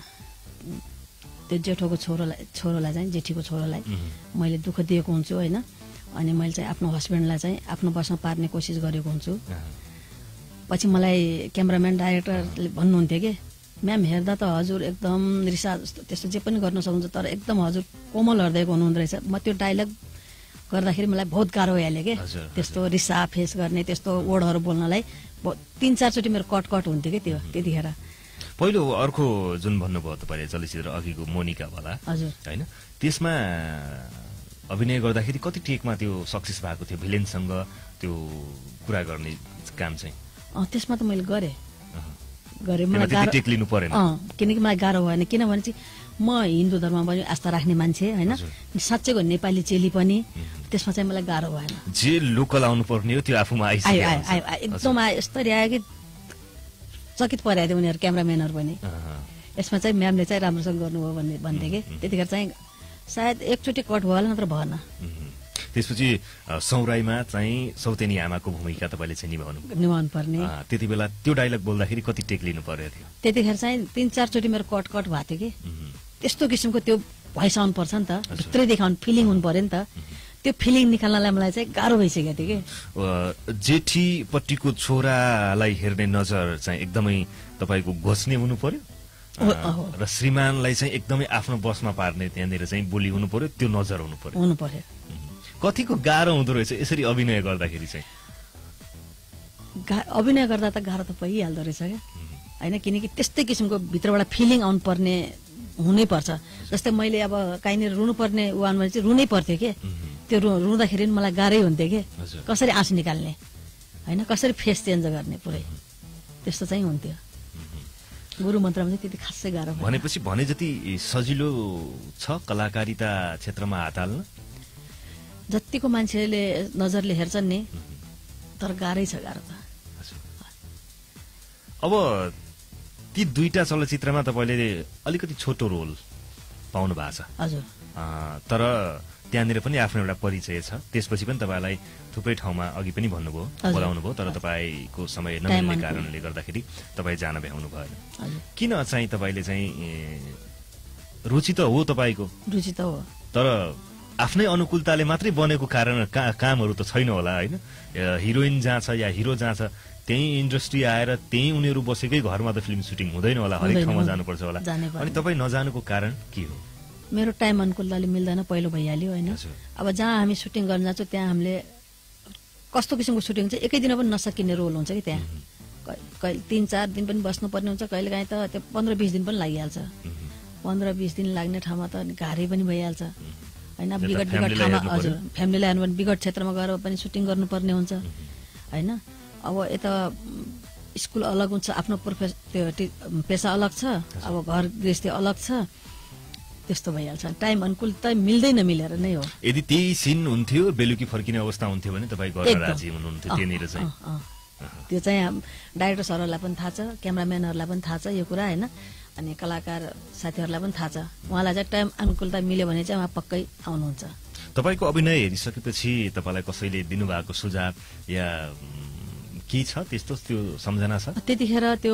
त्यो जेठोको छोरोलाई छोरोलाई चाहिँ जेठीको छोरोलाई मैले दुःख दिएको हुन्छु होइन। अनि मैले चाहिँ आफ्नो हस्बेन्डलाई चाहिँ आफ्नो बसमा पार्ने कोसिस गरेको हुन्छु। पछि मलाई क्यामेराम्यान डाइरेक्टरले भन्नुहुन्थ्यो कि म्याम हेर्दा त हजुर एकदम रिसा जस्तो त्यस्तो जे पनि गर्न सक्नुहुन्छ, तर एकदम हजुर कोमल हृदयको हुनुहुँदो रहेछ। म त्यो डायलग गर्दाखेरि मलाई बहुत गाह्रो भइहाल्यो कि त्यस्तो रिसा फेस गर्ने, त्यस्तो वर्डहरू बोल्नलाई तिन चारचोटि मेरो कट कट हुन्थ्यो कि त्यो त्यतिखेर। पहिलो अर्को जुन भन्नुभयो तपाईँले चलचित्र अघिको मोनिका वाला हजुर होइन, त्यसमा अभिनय गर्दाखेरि कति टेकमा त्यो सक्सेस भएको थियो भिलेनसँग त्यो कुरा गर्ने काम चाहिँ? त्यसमा त मैले गरेँ गरेँ मलाई गाह्रो टेक लिनु परेन किनकि मलाई गाह्रो भएन। किनभने चाहिँ म हिन्दू धर्ममा पनि आस्था राख्ने मान्छे होइन, साँच्चैको नेपाली चेली पनि, त्यसमा चाहिँ मलाई गाह्रो भएन। जे लोकल आउनु पर्ने हो त्यो आफूमा आइसक्यो, एकदम यस्तरी आयो कि चकित पराइदियो उनीहरू क्यामेराम्यानहरू पनि। यसमा चाहिँ म्यामले चाहिँ राम्रोसँग गर्नुभयो भन्ने भन्थे कि त्यतिखेर चाहिँ सायद एकचोटि कट भयो होला, नत्र भएन। त्यसपछि सौराईमा चाहिँ सौतेनी आमाको भूमिका तपाईँले चाहिँ निभाउनु निभाउनु पर्ने त्यति बेला त्यो डायलग बोल्दाखेरि कति टेक लिनु पर्यो थियो त्यतिखेर चाहिँ तीन चारचोटि मेरो कट कट भएको थियो कि त्यस्तो किसिमको त्यो भोइस आउनु पर्छ नि त भित्रै देखाउनु फिलिङ हुनु पर्यो नि त त्यो फिलिङ निकाल्नलाई मलाई चाहिँ गाह्रो भइसकेको थियो कि जेठीपट्टिको छोरालाई हेर्ने नजर चाहिँ एकदमै तपाईँको घोच्ने हुनु पर्यो र श्रीमानलाई चाहिँ एकदमै आफ्नो बसमा पार्ने त्यहाँनिर चाहिँ बोली हुनु पर्यो त्यो नजर हुनु पर्यो हुनु पर्यो कतिको गाह्रो हुँदो रहेछ यसरी अभिनय गर्दाखेरि चाहिँ अभिनय गर्दा त गाह्रो त भइहाल्दो रहेछ क्या होइन किनकि त्यस्तै किसिमको भित्रबाट फिलिङ आउनु पर्ने हुनै पर्छ जस्तै मैले अब कहीँनिर रुनु पर्ने वानमा चाहिँ रुनै पर्थ्यो कि त्यो रु रुँदाखेरि मलाई गाह्रै हुन्थ्यो कि कसरी आँसु निकाल्ने होइन कसरी फेस चेन्ज गर्ने पुरै त्यस्तो चाहिँ हुन्थ्यो गुरु मन्त्रमा चाहिँ त्यति खासै गाह्रो भनेपछि भने जति सजिलो छ कलाकारिता क्षेत्रमा हात हाल्न जतिको मान्छेले नजरले हेर्छन् नि तर गाह्रै छ गाह्रो त अब ती दुईटा चलचित्रमा तपाईँले अलिकति छोटो रोल पाउनु भएको छ हजुर तर त्यहाँनिर पनि आफ्नो एउटा परिचय छ त्यसपछि पनि तपाईँलाई थुप्रै ठाउँमा अघि पनि भन्नुभयो बोलाउनु भयो तर तपाईँको समय नमिल्ने कारणले गर्दाखेरि तपाईँ जान भ्याउनु भएन किन चाहिँ तपाईँले चाहिँ रुचि त हो तपाईँको रुचि त हो तर आफ्नै अनुकूलताले मात्रै बनेको कारण कामहरू त छैन होला होइन हिरोइन जहाँ छ या हिरो जहाँ छ त्यही इन्डस्ट्री आएर त्यही उनीहरू बसेकै घरमा त फिल्म सुटिङ हुँदैन होला हरेक ठाउँमा जानुपर्छ होला अनि तपाईँ नजानुको कारण के हो मेरो टाइम अनुकूलताले मिल्दैन पहिलो भइहाल्यो होइन अब जहाँ हामी सुटिङ गर्न जान्छौँ त्यहाँ हामीले कस्तो किसिमको सुटिङ चाहिँ एकै दिन पनि नसकिने रोल हुन्छ कि त्यहाँ कहिले तिन चार दिन पनि बस्नुपर्ने हुन्छ कहिले काहीँ त त्यो पन्ध्र बिस दिन पनि लागिहाल्छ पन्ध्र बिस दिन लाग्ने ठाउँमा त गाह्रै पनि भइहाल्छ होइन विगत विगत ठाउँमा हजुर फ्यामिलीलाई हेर्नु भने विगत क्षेत्रमा गएर पनि सुटिङ गर्नुपर्ने हुन्छ होइन अब यता स्कुल अलग हुन्छ आफ्नो प्रोफेस त्यो पेसा अलग छ अब घर गृहस्थी अलग छ त्यस्तो भइहाल्छ टाइम अनुकूल त मिल्दैन मिलेर नै हो यदि त्यही सिन हुन्थ्यो बेलुकी फर्किने अवस्था हुन्थ्यो भने तपाईँ गर्न राजी हुनुहुन्थ्यो त्यहाँनिर चाहिँ त्यो चाहिँ डाइरेक्टर सरहरूलाई पनि थाहा छ क्यामेराम्यानहरूलाई पनि थाहा छ यो कुरा होइन अनि कलाकार साथीहरूलाई पनि थाहा छ उहाँलाई चाहिँ टाइम अनुकूलता मिल्यो भने चाहिँ उहाँ पक्कै आउनुहुन्छ तपाईँको अभिनय हेरिसकेपछि तपाईँलाई कसैले दिनुभएको सुझाव या के छ त्यस्तो त्यो सम्झना छ त्यतिखेर त्यो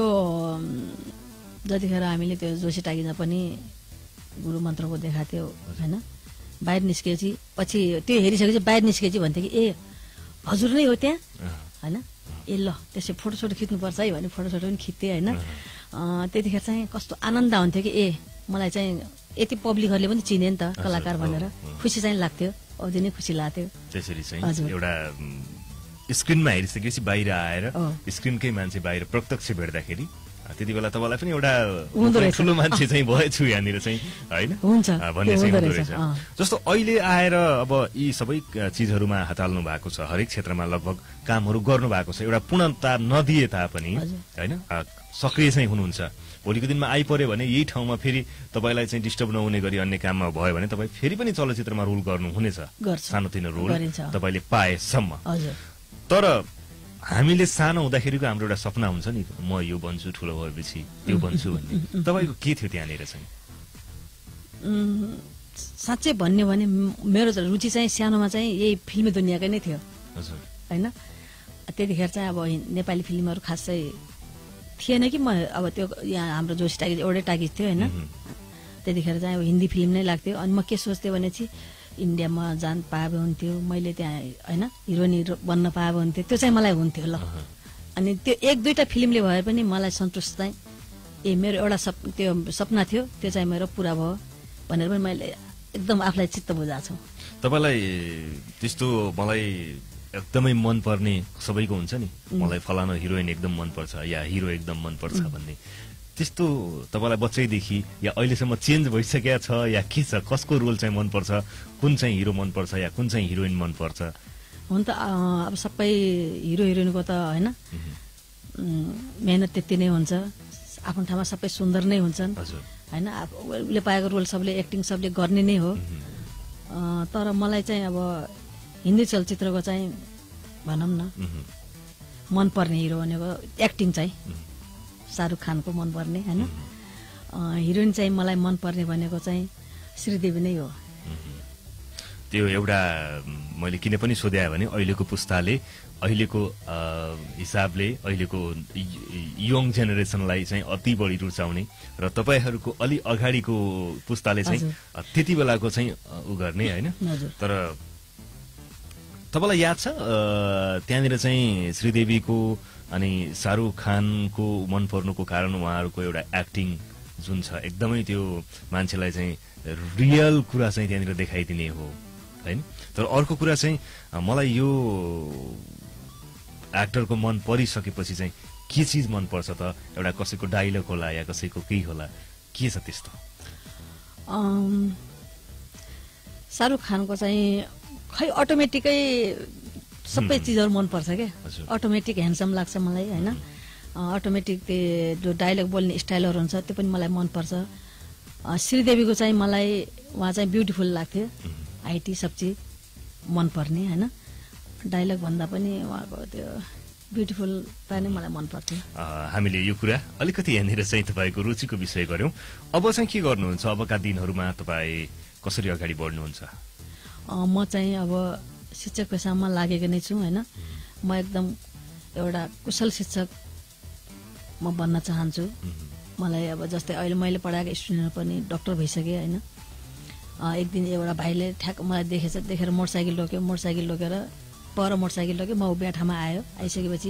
जतिखेर हामीले त्यो जोशी टागिजमा पनि गुरु मन्त्रको देखाएको थियो होइन बाहिर निस्केपछि पछि त्यो हेरिसकेपछि बाहिर निस्केपछि भन्थ्यो कि ए हजुर नै हो त्यहाँ होइन ए ल त्यसै फोटो सोटो खिच्नुपर्छ है भने फोटो सोटो पनि खिच्थेँ होइन त्यतिखेर चाहिँ कस्तो आनन्द हुन्थ्यो कि ए मलाई चाहिँ यति पब्लिकहरूले पनि चिने नि त कलाकार भनेर खुसी चाहिँ लाग्थ्यो औधी नै खुसी लाग्थ्यो त्यसरी चाहिँ एउटा स्क्रिनमा हेरिसकेपछि बाहिर आएर स्क्रिनकै मान्छे बाहिर प्रत्यक्ष भेट्दाखेरि त्यति बेला तपाईँलाई पनि एउटा ठुलो मान्छे चाहिँ भएछु यहाँनिर चाहिँ होइन भन्ने चाहिँ हुँदो रहेछ जस्तो अहिले आएर अब यी सबै चिजहरूमा हात हाल्नु भएको छ हरेक क्षेत्रमा लगभग कामहरू गर्नु भएको छ एउटा पूर्णता नदिए तापनि होइन सक्रिय चाहिँ हुनुहुन्छ भोलिको दिनमा आइपर्यो भने यही ठाउँमा फेरि तपाईँलाई चाहिँ डिस्टर्ब नहुने गरी अन्य काममा भयो भने तपाईँ फेरि पनि चलचित्रमा रोल गर्नु हुनेछ सानोतिनो रोल तपाईँले पाएसम्म तर हामीले सानो हुँदाखेरिको हाम्रो एउटा सपना हुन्छ नि म यो बन्छु ठुलो भएपछि त्यो बन्छु भन्ने तपाईँको के थियो त्यहाँनिर चाहिँ साँच्चै भन्ने भने मेरो रुचि चाहिँ सानोमा चाहिँ यही फिल्मी दुनियाँकै नै थियो होइन त्यतिखेर चाहिँ अब नेपाली फिल्महरू खासै थिएन कि म अब त्यो यहाँ हाम्रो जोशी टागिज एउटै टागिज थियो होइन त्यतिखेर चाहिँ अब हिन्दी फिल्म नै लाग्थ्यो अनि म के सोच्थेँ भने चाहिँ इन्डियामा जान पाए हुन्थ्यो मैले त्यहाँ होइन हिरोइनी बन्न पाए हुन्थ्यो त्यो चाहिँ मलाई हुन्थ्यो ल अनि त्यो एक दुईवटा फिल्मले भए पनि मलाई सन्तोष चाहिँ ए मेरो एउटा सप त्यो सपना थियो त्यो चाहिँ मेरो पुरा भयो भनेर पनि मैले एकदम आफूलाई चित्त बुझाएको छु तपाईँलाई त्यस्तो मलाई एकदमै मनपर्ने सबैको हुन्छ नि मलाई फलानु हिरोइन एकदम मनपर्छ या हिरो एकदम मनपर्छ भन्ने त्यस्तो तपाईँलाई बच्चैदेखि या अहिलेसम्म चेन्ज भइसकेको छ या के छ कसको रोल चाहिँ मनपर्छ कुन चाहिँ हिरो मनपर्छ या कुन चाहिँ हिरोइन मनपर्छ हुन त अब सबै हिरो हिरोइनको त होइन मेहनत त्यति नै हुन्छ आफ्नो ठाउँमा सबै सुन्दर नै हुन्छन् होइन उसले पाएको रोल सबले एक्टिङ सबले गर्ने नै हो तर मलाई चाहिँ अब हिन्दी चलचित्रको चाहिँ भनौँ न मनपर्ने हिरो भनेको एक्टिङ चाहिँ शाहरुख खानको मनपर्ने होइन हिरोइन चाहिँ मलाई मनपर्ने भनेको चाहिँ श्रीदेवी नै हो त्यो एउटा मैले किन पनि सोधे भने अहिलेको पुस्ताले अहिलेको हिसाबले अहिलेको यङ जेनेरेसनलाई चाहिँ अति बढी रुचाउने र तपाईहरूको अलि अगाडिको पुस्ताले चाहिँ त्यति बेलाको चाहिँ उ गर्ने होइन। तर तपाईँलाई याद छ त्यहाँनिर चाहिँ श्रीदेवीको अनि शाहरुख खानको मन पर्नुको कारण उहाँहरूको एउटा एक्टिङ जुन छ एकदमै त्यो मान्छेलाई चाहिँ रियल कुरा चाहिँ त्यहाँनिर देखाइदिने हो हैन। तर अर्को कुरा चाहिँ मलाई यो एक्टरको मन परिसकेपछि चाहिँ के चीज मन पर्छ त? एउटा कसैको डायलग होला या कसैको केही होला, के छ त्यस्तो? शाहरुख खानको चाहिँ खै अटोमेटिकै सबै चिजहरू मन पर्छ क्या, अटोमेटिक ह्यान्डसम लाग्छ मलाई हैन। अटोमेटिक त्यो जो डायलग बोल्ने स्टाइलहरू हुन्छ त्यो पनि मलाई मन पर्छ। श्रीदेवीको चाहिँ मलाई उहाँ चाहिँ ब्युटिफुल लाग्थ्यो, आइटी सब चिज मन पर्ने हैन। डायलग भन्दा पनि उहाँको त्यो ब्युटिफुलता नै मलाई मन पर्थ्यो। हामीले यो कुरा अलिकति यहाँनिर चाहिँ तपाईँको रुचिको विषय गर्यौं। अब चाहिँ के गर्नुहुन्छ? अबका दिनहरूमा तपाईँ कसरी अगाडि बढ्नुहुन्छ? म चाहिँ अब शिक्षक पेसामा लागेको नै छु हैन। म एकदम एउटा कुशल शिक्षक म बन्न चाहन्छु। मलाई अब जस्तै अहिले मैले पढाएको स्टुडेन्टहरू पनि डाक्टर भइसके हैन। एक दिन एउटा भाइले ठ्याक मलाई देखेछ, देखेर मोटरसाइकल लोक्यो, मोटरसाइकल लोकेर पर मोटरसाइकल लोक्यो, म ब्याठामा आयो। आइसकेपछि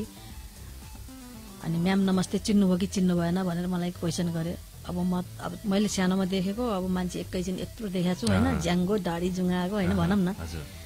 अनि म्याम नमस्ते, चिन्नुभयो कि चिन्नु भएन भनेर मलाई क्वेसन गरे। अब म अब मैले सानोमा देखेको अब मान्छे एकैछिन यत्रो देखाएको छु हैन, ज्याङ्गो दाढी जुङ्गाएको हैन भनौँ न।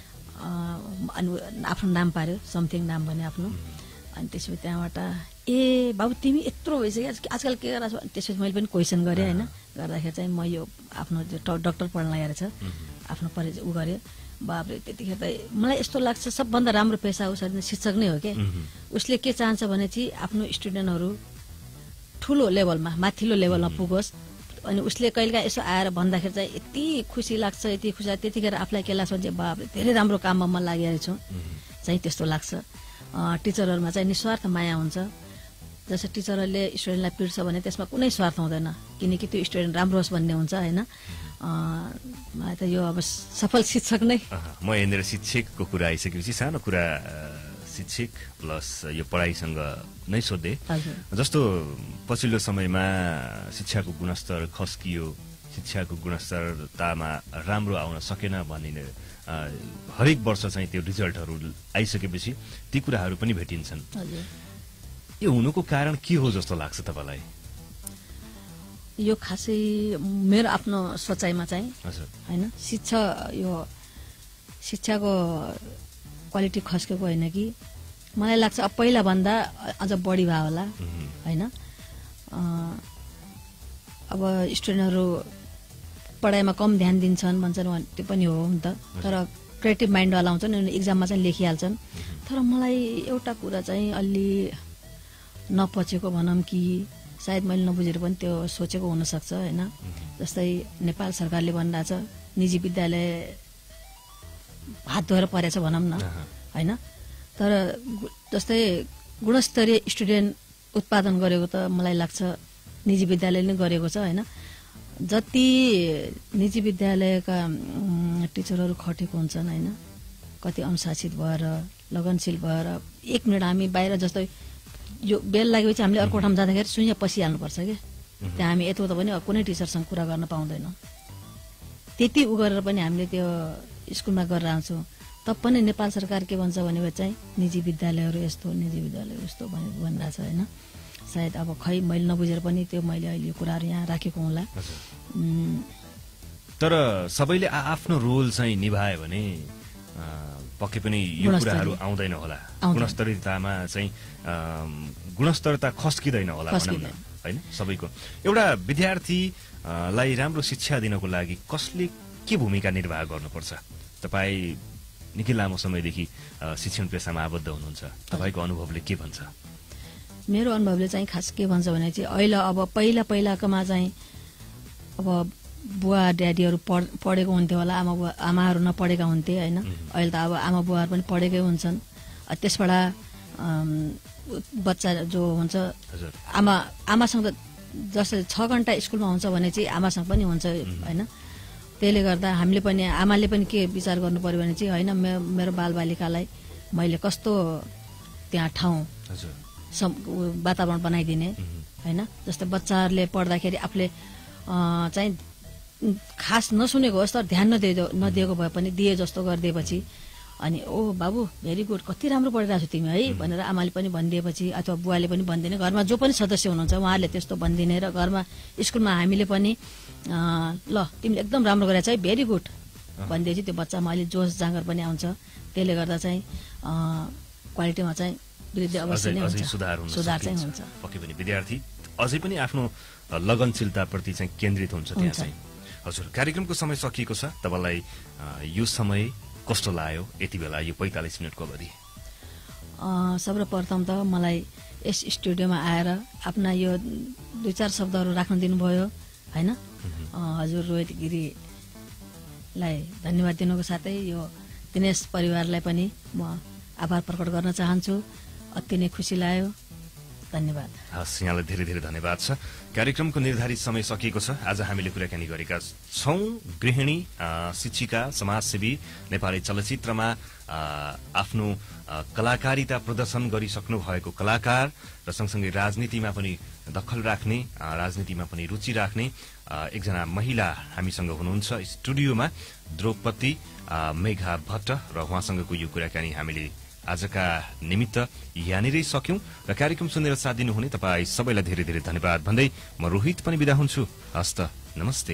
अनि आफ्नो नाम पार्यो, समथिङ नाम भने आफ्नो। अनि त्यसपछि त्यहाँबाट ए बाबु तिमी यत्रो भइसक्यो आजकल के गरेर? त्यसपछि मैले पनि क्वेसन गरेँ हैन। गर्दाखेरि चाहिँ म यो आफ्नो डाक्टर पढ्न लागेर छ आफ्नो परिचय उ गरेँ। बाबले त्यतिखेर त मलाई यस्तो लाग्छ सबभन्दा राम्रो पेसा उसरी शिक्षक नै हो क्या। उसले के चाहन्छ भने चाहिँ आफ्नो स्टुडेन्टहरू ठुलो लेभलमा माथिल्लो लेभलमा पुगोस्। अनि उसले कहिलेकाहीँ यसो आएर भन्दाखेरि चाहिँ यति खुसी लाग्छ, यति खुसी लाग्छ। त्यतिखेर आफूलाई के लाग्छ भने बाबले धेरै राम्रो काममा म लागेको छु चाहिँ त्यस्तो लाग्छ। टिचरहरूमा चाहिँ निस्वार्थ माया हुन्छ। जस्तो टिचरहरूले स्टुडेन्टलाई पिट्छ भने त्यसमा कुनै स्वार्थ हुँदैन, किनकि त्यो स्टुडेन्ट राम्रो होस् भन्ने हुन्छ होइन। मलाई त यो अब सफल शिक्षक नै। म यहाँनिर शिक्षकको कुरा आइसकेपछि सानो कुरा शिक्षक प्लस यो पढाइसँग नै सोधे। जस्तो पछिल्लो समयमा शिक्षाको गुणस्तर खस्कियो, शिक्षाको गुणस्तरतामा राम्रो आउन सकेन भनिने हरेक वर्ष चाहिँ त्यो रिजल्टहरू आइसकेपछि ती कुराहरू पनि भेटिन्छन्। यो हुनुको कारण के हो जस्तो लाग्छ तपाईँलाई? यो खासै मेरो आफ्नो सोचाइमा चाहिँ होइन, शिक्षा यो शिक्षाको क्वालिटी खस्केको होइन कि मलाई लाग्छ अब पहिला भन्दा अझ बढी भयो होला होइन। अब स्टुडेन्टहरू पढाइमा कम ध्यान दिन्छन् भन्छन्, त्यो पनि हो नि त। तर क्रिएटिभ माइन्डवाला हुन्छन्, उनीहरू इक्जाममा चाहिँ लेखिहाल्छन्। तर मलाई एउटा कुरा चाहिँ अलि नपचेको भनौँ कि सायद मैले नबुझेर पनि त्यो सोचेको हुनसक्छ होइन। जस्तै नेपाल सरकारले भनिरहेछ निजी विद्यालय हात धोएर परेछ भनौँ न होइन। तर जस्तै गुणस्तरीय स्टुडेन्ट उत्पादन गरेको त मलाई लाग्छ निजी विद्यालयले नै गरेको छ होइन। जति निजी विद्यालयका टिचरहरू खटेको हुन्छन् होइन, कति अनुशासित भएर लगनशील भएर एक मिनट हामी बाहिर जस्तै यो बेल लागेपछि हामीले अर्को ठाउँ जाँदाखेरि सुइया पसिहाल्नुपर्छ क्या। त्यहाँ हामी यतो त पनि कुनै टिचरसँग कुरा गर्न पाउँदैनौँ। त्यति उ गरेर पनि हामीले त्यो स्कुलमा गरेर आउँछौँ। तब पनि नेपाल सरकार के भन्छ भने चाहिँ निजी विद्यालयहरू यस्तो, निजी विद्यालयहरू यस्तो भने भनिरहेछ होइन। सायद अब खै मैले नबुझेर पनि त्यो मैले अहिले यो कुराहरू यहाँ राखेको होला। तर सबैले आफ्नो रोल चाहिँ निभायो भने पक्कै पनि यो कुराहरू आउँदैन होला। गुणस्तरीयतामा चाहिँ गुणस्तरता खस्किँदैन होला भनौँ न होइन। सबैको एउटा विद्यार्थीलाई राम्रो शिक्षा दिनको लागि कसले के भूमिका निर्वाह गर्नुपर्छ? तपाईँ निकै लामो समयदेखि शिक्षण पेसामा आबद्ध हुनुहुन्छ, तपाईँको अनुभवले के भन्छ? मेरो अनुभवले चाहिँ खास के भन्छ भने चाहिँ अहिले अब पहिला पहिलाकोमा चाहिँ अब बुवा ड्याडीहरू पढ पढेको हुन्थ्यो होला, आमा बुवा आमाहरू नपढेका हुन्थे होइन। अहिले त अब आमा बुवाहरू पनि पढेकै हुन्छन्। त्यसबाट बच्चा जो हुन्छ आमा आमासँग जस्तै छ घन्टा स्कुलमा हुन्छ भने चाहिँ आमासँग पनि हुन्छ होइन। त्यसले गर्दा हामीले पनि आमाले पनि के विचार गर्नु पर्यो भने चाहिँ होइन मेरो बालबालिकालाई मैले कस्तो त्यहाँ ठाउँ वातावरण बनाइदिने होइन। जस्तै बच्चाहरूले पढ्दाखेरि आफूले चाहिँ खास नसुनेको होस् तर ध्यान नदिएको नदिएको भए पनि दिए जस्तो गरिदिएपछि अनि ओ बाबु भेरी गुड कति राम्रो पढिरहेको छु तिमी है भनेर आमाले पनि भनिदिएपछि अथवा बुवाले पनि भनिदिने घरमा जो पनि सदस्य हुनुहुन्छ उहाँहरूले त्यस्तो भनिदिने र घरमा स्कुलमा हामीले पनि ल तिमीले एकदम राम्रो गरेछ है भेरी गुड भनिदिएपछि त्यो बच्चामा अहिले जोस जाँगर पनि आउँछ। त्यसले गर्दा चाहिँ क्वालिटीमा चाहिँ वृद्धि अवश्य नै हुन्छ, सुधार चाहिँ हुन्छ। पक्कै पनि विद्यार्थी अझै पनि आफ्नो लगनशीलताप्रति चाहिँ केन्द्रित हुन्छ त्यहाँ चाहिँ। हजुर कार्यक्रमको समय सकिएको छ, तपाईलाई यो समय कस्तो लाग्यो यति बेला यो पैंतालीस मिनटको अवधि? सर्वप्रथम त मलाई यस स्टुडियोमा आएर आफ्ना यो दुई चार शब्दहरू राख्न दिनुभयो होइन। हजुर रोहित गिरीलाई धन्यवाद दिनुको साथै यो दिनेश परिवारलाई पनि म आभार प्रकट गर्न चाहन्छु। अति नै खुसी लाग्यो, धन्यवाद। हस् यहाँलाई धेरै धेरै धन्यवाद छ। कार्यक्रमको निर्धारित समय सकिएको छ। आज हामीले कुराकानी गरेका छौं गृहिणी, शिक्षिका, समाजसेवी, नेपाली चलचित्रमा आफ्नो कलाकारिता प्रदर्शन गरिसक्नु भएको कलाकार र सँगसँगै राजनीतिमा पनि दखल राख्ने, राजनीतिमा पनि रुचि राख्ने एकजना महिला हामीसँग हुनुहुन्छ स्टुडियोमा, द्रौपदी मेघा भट्ट, र उहाँसँगको यो कुराकानी हामीले आजका निमित्त यहाँनिरै सक्यौं र कार्यक्रम सुनेर साथ दिनुहुने तपाईँ सबैलाई धेरै धेरै धन्यवाद भन्दै म रोहित पनि बिदा हुन्छु। हस्त नमस्ते।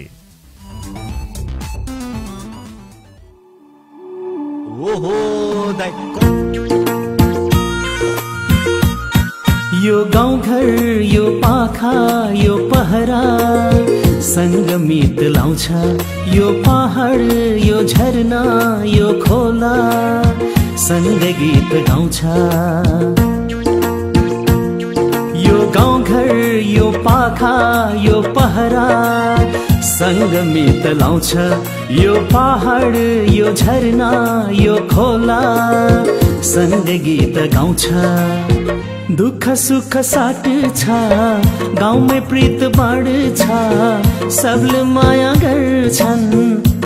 यो गाउँ घर यो पाखा यो पहरा संगमित लाउँछ, यो पहाड यो झरना यो खोला सँग गीत गाउँछ। यो गाउँ घर यो पाखा यो पहरा संगमित लाउँछ, यो पहाड यो झरना यो खोला सँग गीत गाउँछ। दुःख सुख साट छ गाउँमै प्रीत बाँड्छ, सबले माया गर्छन्